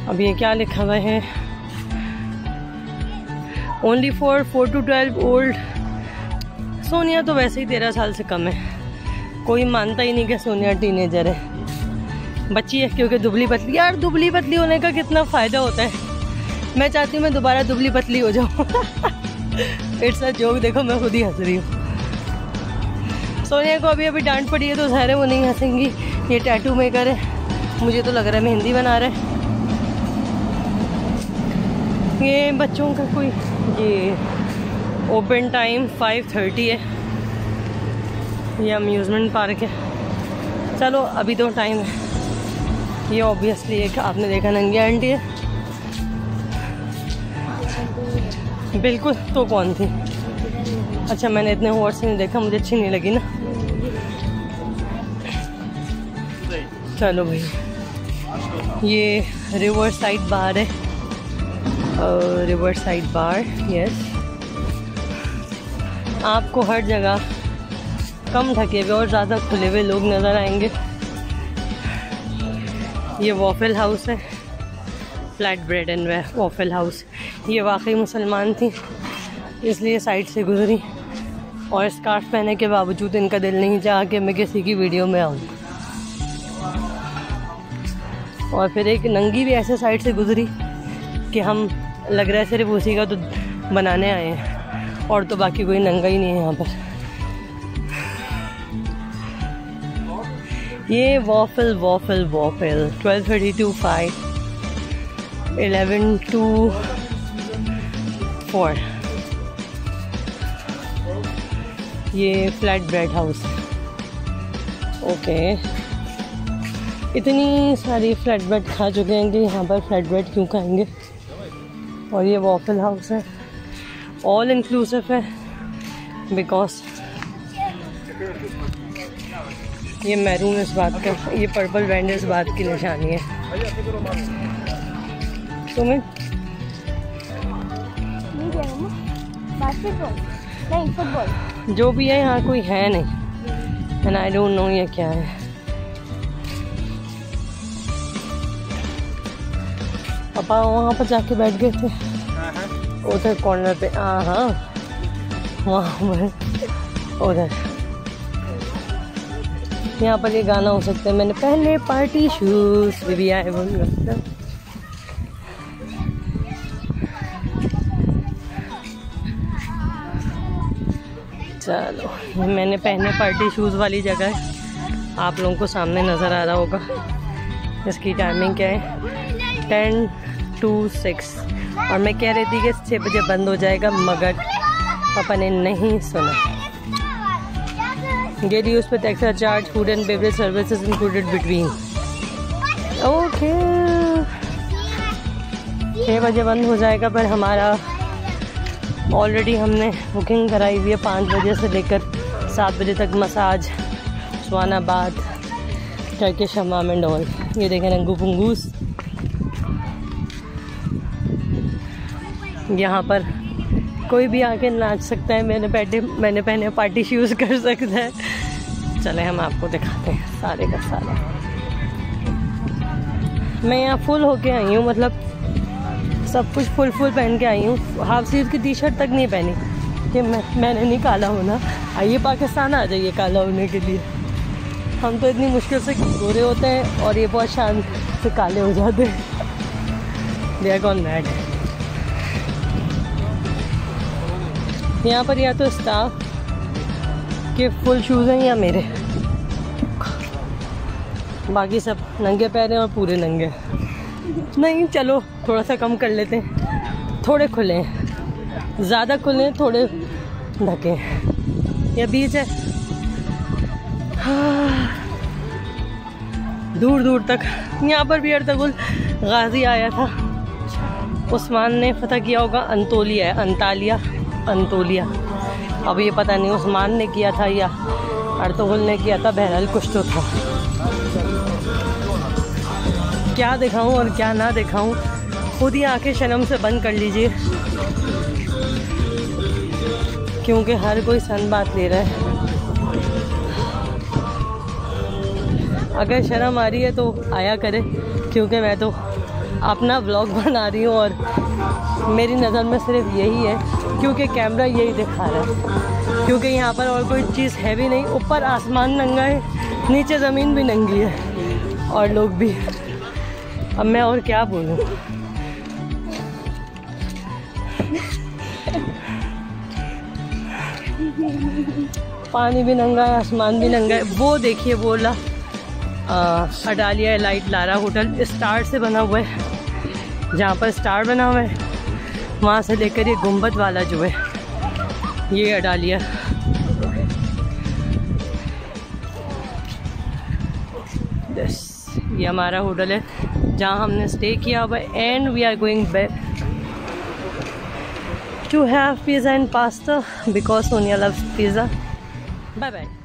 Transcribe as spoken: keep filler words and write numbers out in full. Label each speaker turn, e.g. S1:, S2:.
S1: अब ये क्या लिखा हुआ है, only for four to twelve old. Sonia तो वैसे ही तेरह साल से कम है, कोई मानता ही नहीं कि सोनिया टीनेजर है, बच्ची है क्योंकि दुबली पतली। यार दुबली पतली होने का कितना फ़ायदा होता है, मैं चाहती हूँ मैं दोबारा दुबली पतली हो जाऊँ। इट्स अ जोक, देखो मैं खुद ही हंस रही हूँ। सोनिया को अभी अभी डांट पड़ी है तो ज़ाहिर है वो नहीं हंसेंगी, ये टैटू मेकर है, मुझे तो लग रहा है मेहंदी बना रहा है। ये बच्चों का कोई ये ओपन टाइम फाइव थर्टी है, ये अम्यूज़मेंट पार्क है। चलो अभी तो टाइम है। ये ऑब्वियसली एक आपने देखा नंगी आंटी है, बिल्कुल। तो कौन थी? अच्छा मैंने इतने गौर से नहीं देखा, मुझे अच्छी नहीं लगी ना। चलो भाई, ये रिवर साइड बार है, रिवर साइड बार, यस। आपको हर जगह कम ढके हुए और ज़्यादा खुले हुए लोग नज़र आएंगे। ये वॉफल हाउस है, flat bread and waffle house. ये वाकई मुसलमान थी इसलिए साइड से गुजरी, और स्कार्फ पहनने के बावजूद इनका दिल नहीं चाहा कि मैं किसी की वीडियो में आऊँ। और फिर एक नंगी भी ऐसे साइड से गुजरी कि हम लग रहा है सिर्फ उसी का तो बनाने आए हैं, और तो बाकी कोई नंगा ही नहीं है यहाँ पर। ये waffle waffle waffle twelve thirty two five eleven two four. ये फ्लैट ब्रेड हाउस, ओके। इतनी सारी फ्लैट ब्रेड खा चुके हैं कि यहाँ पर फ्लैट ब्रेड क्यों खाएंगे। और ये वॉफल हाउस है, ऑल इंक्लूसिव है, बिकॉज ये मैरून इस बात का, ये पर्पल बैंड इस बात की निशानी है। तुम्हें
S2: बास्केटबॉल नहीं, फुटबॉल
S1: जो भी है यहाँ कोई है नहीं, एंड आई डोंट नो ये क्या है। पापा वहाँ पर जाके बैठ गए थे उधर कॉर्नर पे, हाँ हाँ वहाँ पर उधर। यहाँ पर ये गाना हो सकता है, मैंने पहले पार्टी शूज भी आए वो चलो, ये मैंने पहने पार्टी शूज़ वाली जगह है, आप लोगों को सामने नज़र आ रहा होगा। इसकी टाइमिंग क्या है, टेन टू सिक्स, और मैं कह रही थी कि छः बजे बंद हो जाएगा, मगर पापा ने नहीं सुना। Get use pay extra charge, food and beverage services included between. Okay, छः बजे बंद हो जाएगा, पर हमारा ऑलरेडी हमने बुकिंग कराई हुई है पाँच बजे से लेकर सात बजे तक। Massage, sauna bath, Turkish hammam and all. ये देखें रंगू पुंगूस। यहाँ पर कोई भी आके नाच सकता है, मैंने पहले मैंने पहने पार्टी शूज़ कर सकता है। चले हम आपको दिखाते हैं सारे का सारा। मैं यहाँ फुल होके आई हूँ, मतलब सब कुछ फुल फुल पहन के आई हूँ। हाफ स्लीव की टी शर्ट तक नहीं पहनी कि मैं मैंने नहीं काला होना। आइए पाकिस्तान आ जाइए काला होने के लिए। हम तो इतनी मुश्किल से गोरे होते हैं और ये बहुत शान से काले हो जाते हैं। They are gone mad. यहाँ पर या तो स्टाफ के फुल शूज़ हैं या मेरे, बाकी सब नंगे पैर हैं और पूरे नंगे। नहीं चलो थोड़ा सा कम कर लेते हैं, थोड़े खुले हैं, ज़्यादा खुले हैं, थोड़े ढके हैं। यह बीच है, हाँ। दूर दूर तक यहाँ पर भी अर्तुगरुल गाजी आया था, उस्मान ने फतह किया होगा। अंतोलिया है, अंतालिया, अंतोलिया। अब ये पता नहीं उस्मान ने किया था या अर्तुगरुल ने किया था, बहरहाल कुछ तो था। क्या दिखाऊं और क्या ना दिखाऊं, खुद ही आंखें शर्म से बंद कर लीजिए, क्योंकि हर कोई सन बात ले रहा है। अगर शर्म आ रही है तो आया करे, क्योंकि मैं तो अपना व्लॉग बना रही हूँ और मेरी नज़र में सिर्फ यही है, क्योंकि कैमरा यही दिखा रहा है, क्योंकि यहाँ पर और कोई चीज़ है भी नहीं। ऊपर आसमान नंगा है, नीचे ज़मीन भी नंगी है और लोग भी। अब मैं और क्या बोलूँ। पानी भी नंगा है, आसमान भी नंगा है। वो देखिए वो la Adalya elite Lara hotel star से बना हुआ है, जहाँ पर स्टार बना हुआ है वहाँ से लेकर ये गुंबद वाला जो है ये अडालिया। बस ये हमारा होटल है जहाँ हमने स्टे किया हुआ है। And we are going back to have pizza and pasta because Sonia loves pizza. Bye bye.